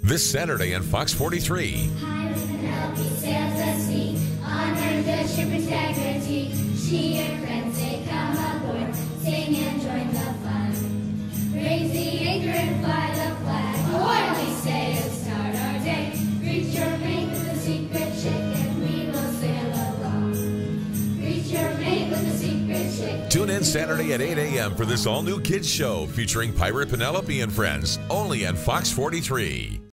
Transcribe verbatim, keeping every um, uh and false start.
This Saturday on Fox forty-three. Pirate Penelope sails the sea on her good ship Integrity. She and friends, they come aboard, sing and join the fun. Raise the anchor and fly the flag. Ahoy, we say, and start our day. Reach your mate with a secret ship, and we will sail along. Reach your mate with a secret ship. Tune in Saturday at eight a.m. for this all-new kids show featuring Pirate Penelope and friends, only on Fox forty-three.